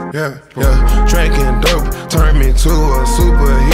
Yeah, drinking dope turned me to a superhero.